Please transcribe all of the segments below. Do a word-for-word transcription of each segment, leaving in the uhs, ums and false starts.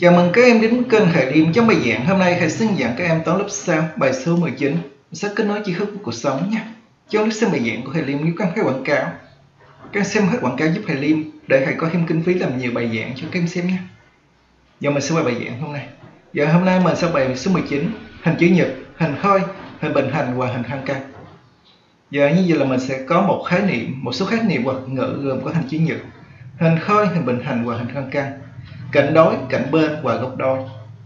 Chào mừng các em đến kênh Khải Liêm. Trong bài giảng hôm nay, Khải xin giảng các em toán lớp sáu bài số mười chín, sẽ kết nối tri thức của cuộc sống nha. Trong lúc xem bài giảng của Khải Liêm, nếu các em thấy quảng cáo, các em xem hết quảng cáo giúp Khải Liêm để Khải có thêm kinh phí làm nhiều bài giảng cho các em xem nhé. Giờ mình sẽ qua bài giảng hôm nay. Giờ hôm nay mình sẽ bài số mười chín, hình chữ nhật, hình khối, hình bình hành và hình hang căng. Giờ như vậy là mình sẽ có một khái niệm, một số khái niệm hoặc ngữ gồm có hình chữ nhật, hình khối, hình bình hành và hình hang căng, cạnh đối, cạnh bên và góc đôi.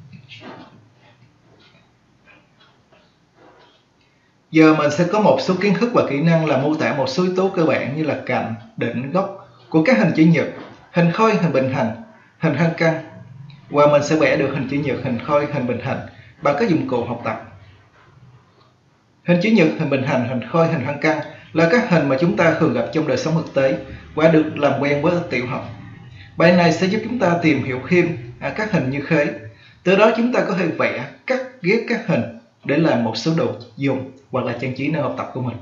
Giờ mình sẽ có một số kiến thức và kỹ năng là mô tả một số yếu tố cơ bản như là cạnh, đỉnh, góc của các hình chữ nhật, hình khối, hình bình hành, hình hang căng. Và mình sẽ vẽ được hình chữ nhật, hình khối, hình bình hành bằng các dụng cụ học tập. Hình chữ nhật, hình bình hành, hình khối, hình hang căng là các hình mà chúng ta thường gặp trong đời sống thực tế và được làm quen với tiểu học. Bài này sẽ giúp chúng ta tìm hiểu thêm à, các hình như khế. Từ đó chúng ta có thể vẽ, cắt ghép các hình để làm một số đồ dùng hoặc là trang trí nơi học tập của mình.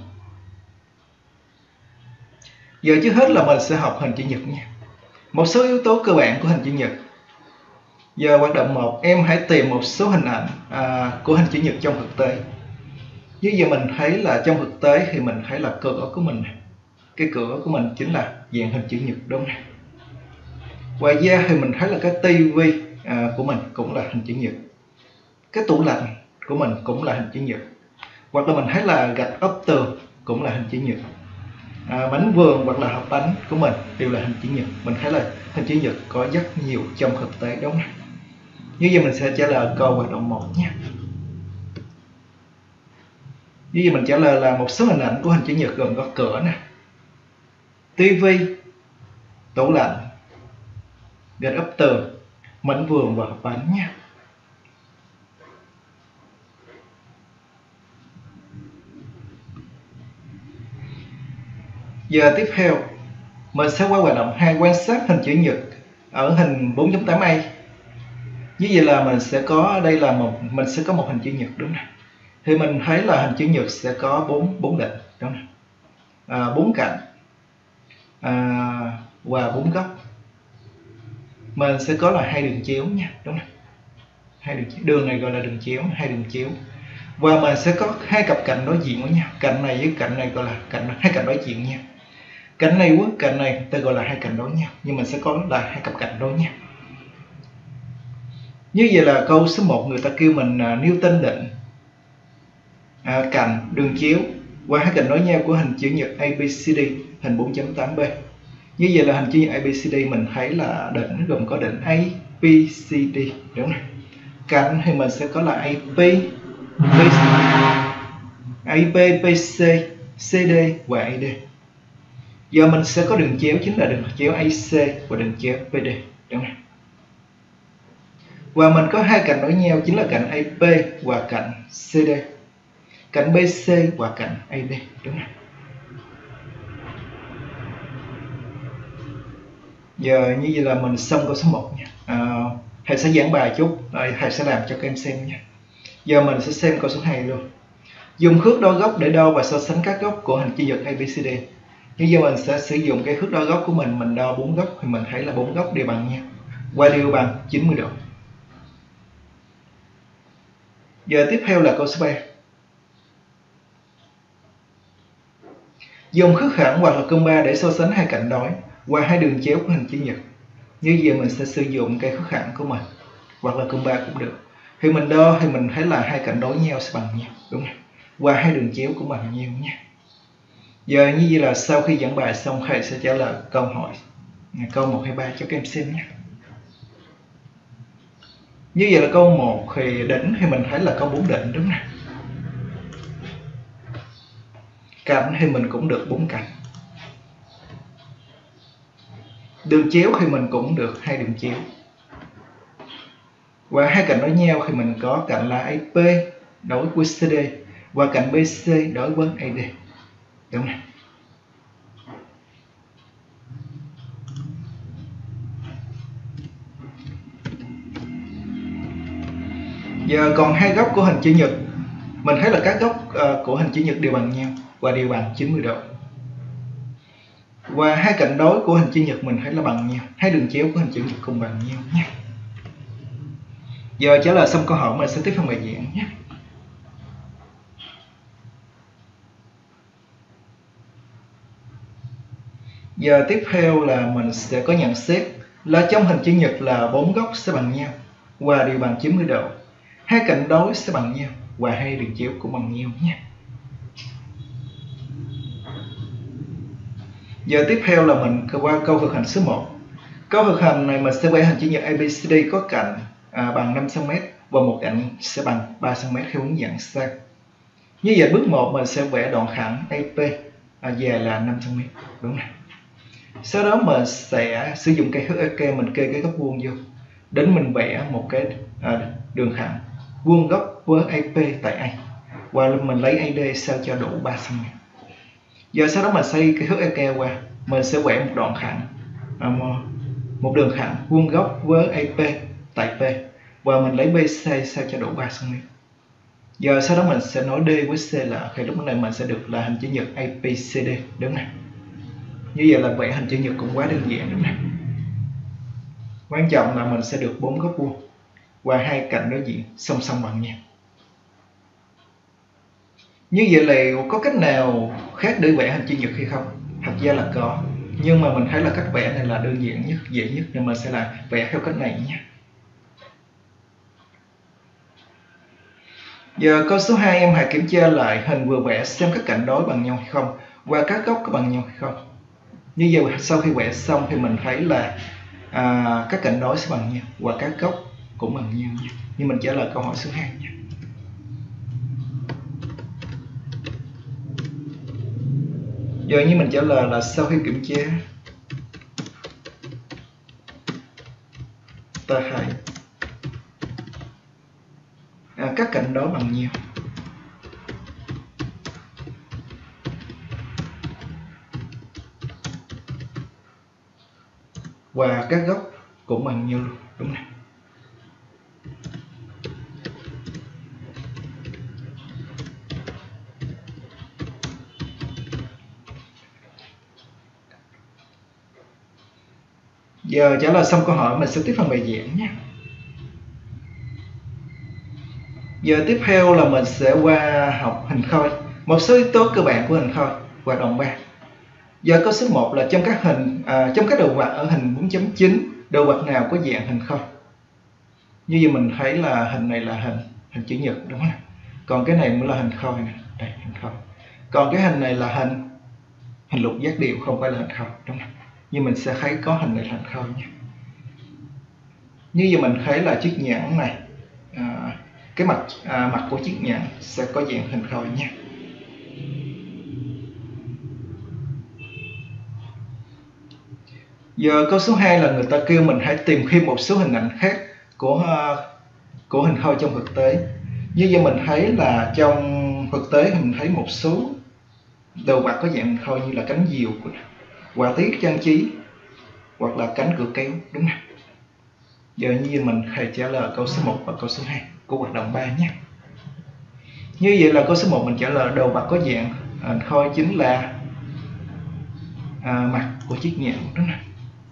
Giờ trước hết là mình sẽ học hình chữ nhật nha. Một số yếu tố cơ bản của hình chữ nhật. Giờ hoạt động một, em hãy tìm một số hình ảnh à, của hình chữ nhật trong thực tế. Như giờ mình thấy là trong thực tế thì mình thấy là cửa của mình, cái cửa của mình chính là dạng hình chữ nhật, đúng không? Ngoài ra thì mình thấy là cái tivi à, của mình cũng là hình chữ nhật. Cái tủ lạnh của mình cũng là hình chữ nhật. Hoặc là mình thấy là gạch ốp tường cũng là hình chữ nhật. À, bánh vườn hoặc là hộp bánh của mình đều là hình chữ nhật. Mình thấy là hình chữ nhật có rất nhiều trong thực tế, đúng không? Như vậy mình sẽ trả lời câu hoạt động một nhé. Như vậy mình trả lời là một số hình ảnh của hình chữ nhật gồm có cửa nè, tivi, tủ lạnh, gạch ốp tường, mảnh vườn và hộp bánh nha. Giờ tiếp theo mình sẽ qua hoạt động hai, quan sát hình chữ nhật ở hình bốn chấm tám A. Như vậy là mình sẽ có đây là một mình sẽ có một hình chữ nhật, đúng không? Thì mình thấy là hình chữ nhật sẽ có bốn bốn đỉnh, đúng không? À, bốn cạnh à, và bốn góc. Mình sẽ có là hai đường chéo nha, đúng không? Hai đường, đường này gọi là đường chéo, hai đường chéo. Và mình sẽ có hai cặp cạnh đối diện với nhau. Cạnh này với cạnh này gọi là cạnh hai cạnh đối diện nha. Cạnh này với cạnh này ta gọi là hai cạnh đối nhau, nhưng mình sẽ có là hai cặp cạnh đối nhau. Như vậy là câu số một người ta kêu mình uh, Newton định à, cạnh đường chéo qua hai cạnh đối nhau của hình chữ nhật a bê xê đê hình bốn chấm tám B. Như vậy là hình chữ nhật a bê xê đê mình thấy là đỉnh gồm có đỉnh a bê xê đê, đúng không? Cạnh thì mình sẽ có là a pê, a pê, bê xê, xê đê và a đê. Giờ mình sẽ có đường chéo chính là đường chéo a xê và đường chéo pê đê, đúng không? Và mình có hai cạnh đối nhau chính là cạnh a pê và cạnh xê đê, cạnh bê xê và cạnh a đê, đúng không? Giờ như vậy là mình xong câu số một nha. À, thầy sẽ giảng bài chút, rồi thầy sẽ làm cho các em xem nha. Giờ mình sẽ xem câu số hai luôn. Dùng thước đo góc để đo và so sánh các góc của hình chữ nhật a bê xê đê. Như giờ mình sẽ sử dụng cái thước đo góc của mình, mình đo bốn góc thì mình thấy là bốn góc đều bằng nhau và đều bằng chín mươi độ. Giờ tiếp theo là câu số ba. Dùng thước hẳn hoặc là công ba để so sánh hai cạnh đối qua hai đường chéo của hình chữ nhật. Như vậy mình sẽ sử dụng cái thước hẳn của mình hoặc là công ba cũng được. Thì mình đo thì mình thấy là hai cạnh đối nhau sẽ bằng nhau, đúng không? Qua hai đường chéo cũng bằng nhau nha. Giờ như vậy là sau khi giảng bài xong, thầy sẽ trả lời câu hỏi câu một, hai, ba cho các em xem nhé. Như vậy là câu một thì đỉnh thì mình thấy là có bốn đỉnh, đúng không? Cạnh thì mình cũng được bốn cạnh. Đường chéo thì mình cũng được hai đường chéo. Và hai cạnh đối nhau thì mình có cạnh là a pê đối với xê đê và cạnh bê xê đối với a đê, đúng không? Giờ còn hai góc của hình chữ nhật. Mình thấy là các góc uh, của hình chữ nhật đều bằng nhau và đều bằng chín mươi độ. Và hai cạnh đối của hình chữ nhật mình thấy là bằng nhau. Hai đường chéo của hình chữ nhật cùng bằng nhau nhé. Giờ trả lời xong câu hỏi mình sẽ tiếp phần bài giảng nhé. Giờ tiếp theo là mình sẽ có nhận xét là trong hình chữ nhật là bốn góc sẽ bằng nhau và đều bằng chín mươi độ. Hai cạnh đối sẽ bằng nhau và hai đường chéo cũng bằng nhau nhé. Giờ tiếp theo là mình qua câu thực hành số một. Câu thực hành này mình sẽ vẽ hình chữ nhật a bê xê đê có cạnh à, bằng năm xăng ti mét và một cạnh sẽ bằng ba xăng ti mét theo hướng dẫn sau. Như vậy bước một mình sẽ vẽ đoạn thẳng a pê à, dài là năm xăng ti mét, đúng này. Sau đó mình sẽ sử dụng cây thước a ca, mình kê cái góc vuông vô, đến mình vẽ một cái à, đường thẳng vuông góc với a pê tại A và mình lấy a đê sao cho đủ ba xăng ti mét. Giờ sau đó mình xây cái thước a ca qua, mình sẽ vẽ một đoạn thẳng à, một đường thẳng vuông góc với a pê tại P và mình lấy bê xê sao cho đủ ba xăng ti mét. Giờ sau đó mình sẽ nối D với C là khi lúc này mình sẽ được là hình chữ nhật a pê xê đê, đúng này. Như vậy là vẽ hình chữ nhật cũng quá đơn giản, đúng này. Quan trọng là mình sẽ được bốn góc vuông và hai cạnh đối diện song song bằng nhau. Như vậy là có cách nào khác để vẽ hình chữ nhật hay không? Thật ra là có, nhưng mà mình thấy là cách vẽ này là đơn giản nhất, dễ nhất, nên mình sẽ là vẽ theo cách này nhé. Giờ câu số hai em hãy kiểm tra lại hình vừa vẽ xem các cạnh đối bằng nhau hay không và các góc có bằng nhau hay không. Như vậy sau khi vẽ xong thì mình thấy là à, các cạnh đối sẽ bằng nhau và các góc cũng bằng nhau nha. Nhưng mình trả lời câu hỏi số hai nha. Giờ như mình trả lời là sau khi kiểm tra ta thấy à, các cạnh đối bằng nhau và các góc cũng bằng nhau luôn, đúng này. Giờ trả lời xong câu hỏi mình sẽ tiếp phần bài giảng nhé. Giờ tiếp theo là mình sẽ qua học hình khối, một số yếu tố cơ bản của hình khối và đoạn ba. Giờ câu số một là trong các hình à, trong các đầu vạch ở hình bốn chấm chín, đầu vạch nào có dạng hình khối? Như vậy mình thấy là hình này là hình hình chữ nhật, đúng không? Còn cái này mới là hình khối này, đây hình khối. Còn cái hình này là hình hình lục giác điệu, không phải là hình khối, đúng không? Nhưng mình sẽ thấy có hình này là hình khối nhé. Như vậy mình thấy là chiếc nhẫn này à, cái mặt à, mặt của chiếc nhẫn sẽ có dạng hình khối nha. Giờ câu số hai là người ta kêu mình hãy tìm thêm một số hình ảnh khác của uh, của hình khối trong thực tế. Như vậy mình thấy là trong thực tế thì mình thấy một số đồ vật có dạng hình khối như là cánh diều, họa tiết trang trí hoặc là cánh cửa kéo, đúng không? Giờ như mình hãy trả lời câu số một và câu số hai của hoạt động ba nhé. Như vậy là câu số một mình trả lời đồ vật có dạng hình khối chính là à, mặt của chiếc nhẫn, đúng không?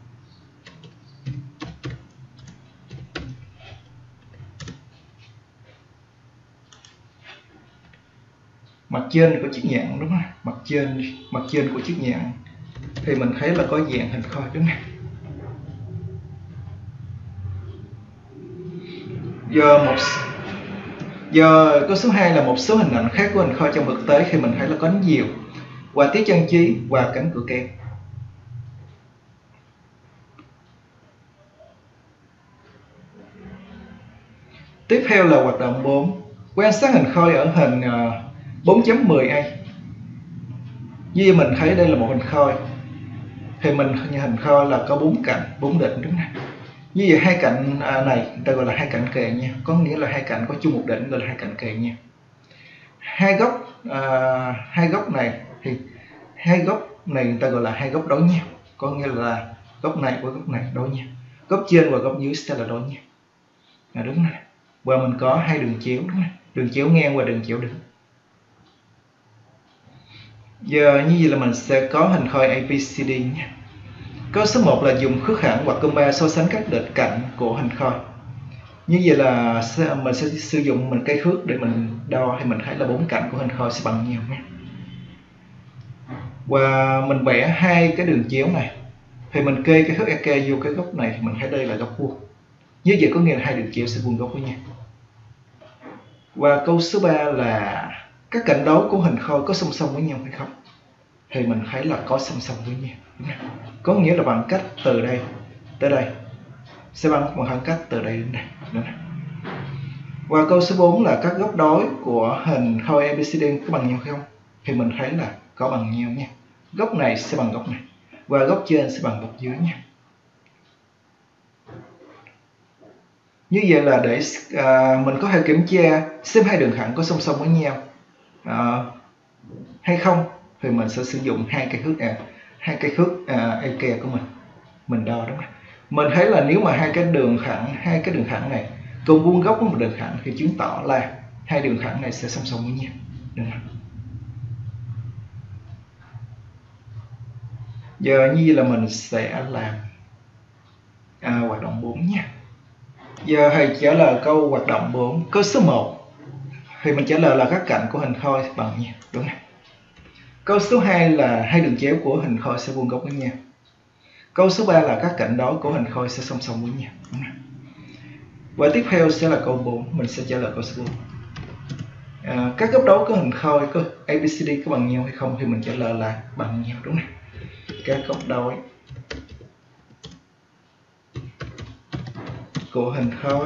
Mặt trên của chiếc nhẫn, đúng không? Mặt trên mặt trên của chiếc nhẫn thì mình thấy là có dạng hình khối, đúng không? Giờ một giờ câu số hai là một số hình ảnh khác của hình khối trong thực tế thì mình thấy là có cánh diều, họa tiết trang trí và cánh cửa kéo. Tiếp theo là hoạt động bốn, quan sát hình khối ở hình bốn chấm mười A. Như mình thấy đây là một hình khối thì mình hình khối là có bốn cạnh, bốn đỉnh, đúng không? Như vậy hai cạnh này người ta gọi là hai cạnh kề nha, có nghĩa là hai cạnh có chung một đỉnh gọi là hai cạnh kề nha. Hai góc à, hai góc này thì hai góc này người ta gọi là hai góc đối nhau, có nghĩa là góc này với góc này đối nhau, góc trên và góc dưới sẽ là đối nhau, là đúng này. Và mình có hai đường chéo, đúng không? Đường chéo ngang và đường chéo đứng. Giờ như vậy là mình sẽ có hình khối a bê xê đê nhé. Câu số một là dùng khước hẳn hoặc compa so sánh các đợt cạnh của hình khối. Như vậy là mình sẽ sử dụng mình cây thước để mình đo, thì mình thấy là bốn cạnh của hình khoi sẽ bằng nhau nhé. Và mình vẽ hai cái đường chéo này, thì mình kê cái thước e ca vô cái góc này, thì mình thấy đây là góc vuông. Như vậy có nghĩa là hai đường chéo sẽ vuông góc với nhau. Và câu số ba là các cạnh đối của hình khoi có song song với nhau hay không? Thì mình thấy là có song song với nhau. Có nghĩa là bằng cách từ đây tới đây sẽ bằng một khoảng cách từ đây đến đây. Và câu số bốn là các góc đối của hình khoi a bê xê đê có bằng nhau không? Thì mình thấy là có bằng nhau nha. Góc này sẽ bằng góc này, và góc trên sẽ bằng góc dưới nha. Như vậy là để à, mình có thể kiểm tra xem hai đường thẳng có song song với nhau à, hay không, thì mình sẽ sử dụng hai cây thước à, hai cây thước à, e ca của mình mình đo, đúng không? Mình thấy là nếu mà hai cái đường thẳng hai cái đường thẳng này cùng vuông góc với một đường thẳng thì chứng tỏ là hai đường thẳng này sẽ song song với nhau, đúng không? Giờ như vậy là mình sẽ làm à, hoạt động bốn nha. Giờ thầy trả lời câu hoạt động bốn. Câu số một thì mình trả lời là các cạnh của hình khoi bằng nhau, đúng không? Câu số hai là hai đường chéo của hình khoi sẽ vuông góc với nhau. Câu số ba là các cạnh đối của hình khoi sẽ song song với nhau, đúng không? Và tiếp theo sẽ là câu bốn, mình sẽ trả lời câu số bốn. À, các góc đối của hình khoi có a bê xê đê có bằng nhau hay không, thì mình trả lời là bằng nhau, đúng không? Các góc đối của hình khối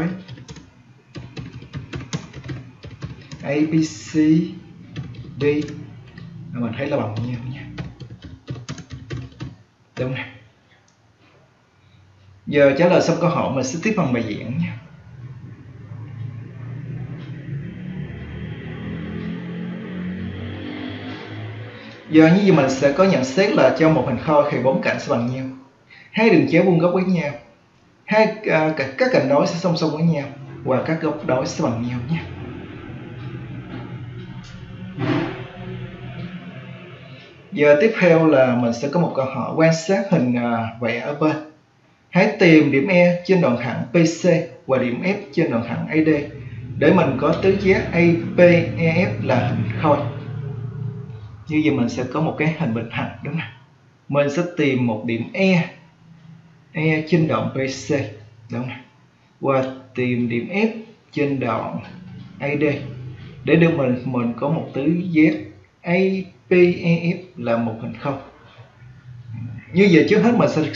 a bê xê đê mình thấy là bằng nhau nha, đúng không? Giờ trả lời xong câu hỏi mình sẽ tiếp phần bài giảng nha. Giờ như vậy mình sẽ có nhận xét là cho một hình khoi thì bốn cạnh sẽ bằng nhau, hai đường chéo vuông góc với nhau, hai à, các cạnh đối sẽ song song với nhau, và các góc đối sẽ bằng nhau nhé. Giờ tiếp theo là mình sẽ có một câu hỏi quan sát hình à, vẽ ở bên. Hãy tìm điểm E trên đoạn thẳng pê xê và điểm F trên đoạn thẳng a đê để mình có tứ giác a pê e ép là hình khoi. Như vậy mình sẽ có một cái hình bình thẳng, đúng không? Mình sẽ tìm một điểm E E trên đoạn pê xê, đúng không? Và tìm điểm F trên đoạn a đê để được mình mình có một tứ giác a pê e ép là một hình khoi. Như vậy trước hết mình sẽ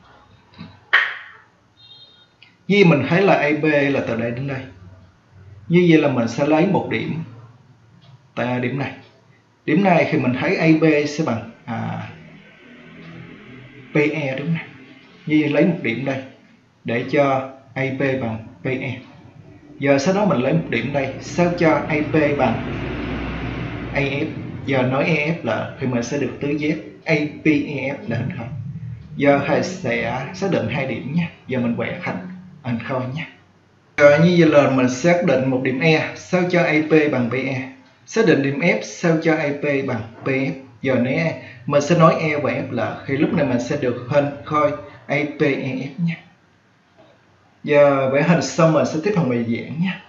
như mình thấy là a bê là từ đây đến đây. Như vậy là mình sẽ lấy một điểm tại điểm này. Điểm này thì mình thấy a bê sẽ bằng à, pê e, đúng không? Như vậy lấy một điểm đây để cho a pê bằng pê e. Giờ sau đó mình lấy một điểm đây sao cho a pê bằng a ép. Giờ nói a ép là thì mình sẽ được tứ giác a pê e ép là hình khoi. Giờ thầy sẽ xác định hai điểm nhé. Giờ mình vẽ thành hình khoi nhé. Giờ như vậy là mình xác định một điểm E sao cho a pê bằng pê e, xác định điểm F sao cho a pê bằng pê ép. Giờ nếu mình sẽ nói E và F là thì lúc này mình sẽ được hình khoi a pê e ép nhé. Giờ vẽ hình xong mình sẽ tiếp tục bài giảng nhé.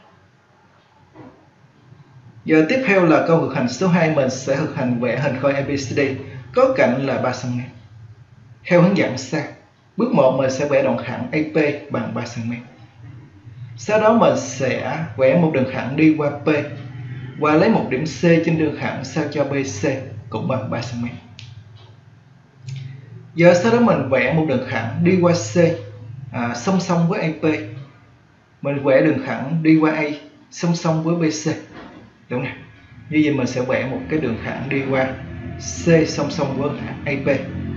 Giờ tiếp theo là câu thực hành số hai, mình sẽ thực hành vẽ hình khoi a bê xê đê có cạnh là ba xăng-ti-mét. Theo hướng dẫn sau. Bước một mình sẽ vẽ đoạn thẳng a pê bằng ba xăng-ti-mét. Sau đó mình sẽ vẽ một đường thẳng đi qua P và lấy một điểm C trên đường thẳng sao cho bê xê cũng bằng ba xăng-ti-mét. Giờ sau đó mình vẽ một đường thẳng đi qua C à, song song với a pê. Mình vẽ đường thẳng đi qua A song song với bê xê. Đúng không? Như vậy mình sẽ vẽ một cái đường thẳng đi qua C song song với a pê.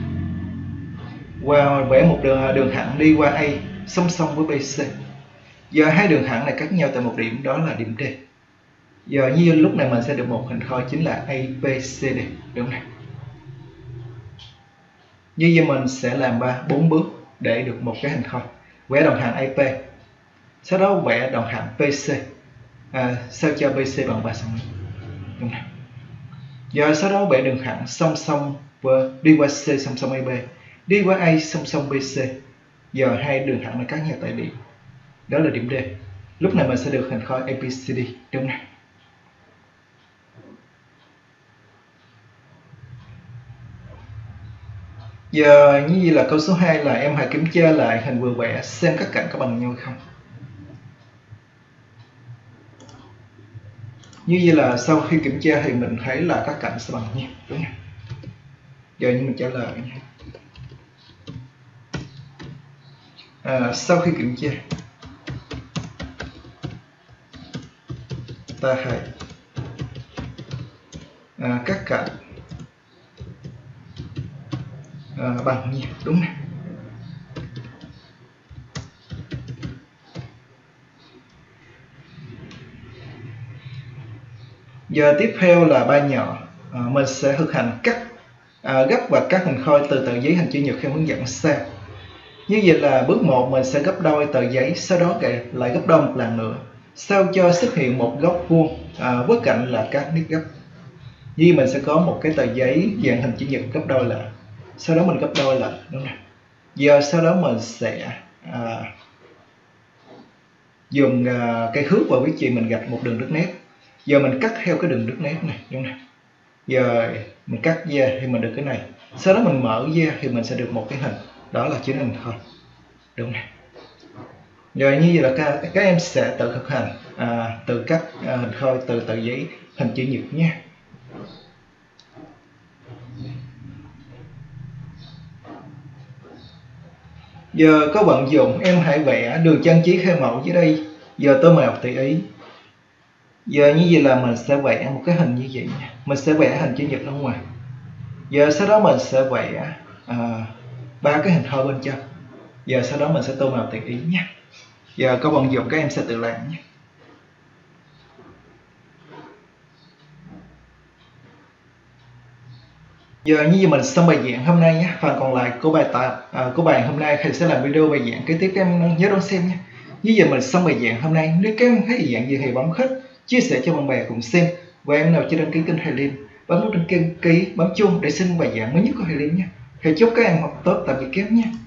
Và vẽ một đường, đường thẳng đi qua A song song với bê xê. Giờ hai đường thẳng này cắt nhau tại một điểm, đó là điểm D. Giờ như lúc này mình sẽ được một hình khoi chính là a pê xê đê, đúng không? Như vậy mình sẽ làm ba bốn bước để được một cái hình khoi. Vẽ đoạn thẳng a pê, sau đó vẽ đoạn thẳng pê xê à, sao cho bê xê bằng ba xăng-ti-mét, đúng không? Giờ sau đó vẽ đường thẳng song song với đi qua C song song a bê, đi qua A song song bê xê. Giờ hai đường thẳng này cắt nhau tại điểm, đó là điểm D. Lúc này mình sẽ được hình khối a bê xê đê, đúng không? Giờ như vậy là câu số hai là em hãy kiểm tra lại hình vừa vẽ xem các cạnh có bằng nhau không. Như vậy là sau khi kiểm tra thì mình thấy là các cạnh sẽ bằng nhau, đúng không? Giờ như mình trả lời nha. À, sau khi kiểm tra ta hãy à, các cạnh à, bằng nhau, đúng không? Giờ tiếp theo là ba nhỏ, à, mình sẽ thực hành cắt à, gấp và cắt hình khối từ tờ giấy hình chữ nhật theo hướng dẫn sau. Như vậy là bước một mình sẽ gấp đôi tờ giấy, sau đó lại gấp đôi một lần nữa, sao cho xuất hiện một góc vuông à, với cạnh là các nếp gấp. Như mình sẽ có một cái tờ giấy dạng hình chữ nhật gấp đôi lại, sau đó mình gấp đôi lại, đúng không? Giờ sau đó mình sẽ à, dùng à, cây thước và viết chỉ mình gạch một đường đứt nét. Giờ mình cắt theo cái đường đứt nét này, đúng không? Giờ mình cắt ra thì mình được cái này, sau đó mình mở ra thì mình sẽ được một cái hình, đó là chính hình thôi, đúng không? Rồi như vậy là các, các em sẽ tự thực hành à, tự cắt à, hình khối từ tờ giấy hình chữ nhật nhé. Giờ có vận dụng em hãy vẽ đường trang trí theo mẫu dưới đây. Giờ tô màu tùy ý. Giờ như vậy là mình sẽ vẽ một cái hình như vậy nha. Mình sẽ vẽ hình chữ nhật ở ngoài. Giờ sau đó mình sẽ vẽ ba à, cái hình khối bên trong. Giờ sau đó mình sẽ tô màu tùy ý nhé. Giờ có vận dụng các em sẽ tự làm nhé. Giờ như vậy mình xong bài giảng hôm nay nhé. Phần còn lại của bài tập à, của bài hôm nay thầy sẽ làm video bài giảng kế tiếp, các em nhớ đón xem nhé. Như vậy mình xong bài giảng hôm nay. Nếu các em thấy giảng gì thì bấm thích, chia sẻ cho bạn bè cùng xem. Và em nào chưa đăng ký kênh Thầy Liêm, bấm nút đăng ký, bấm chuông để xin bài giảng mới nhất của Thầy Liêm nhé. Thầy chúc các em học tốt, tạm biệt các em nhé.